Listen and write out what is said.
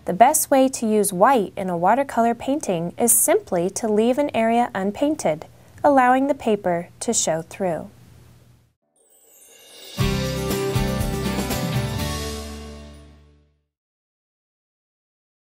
The best way to use white in a watercolor painting is simply to leave an area unpainted, allowing the paper to show through.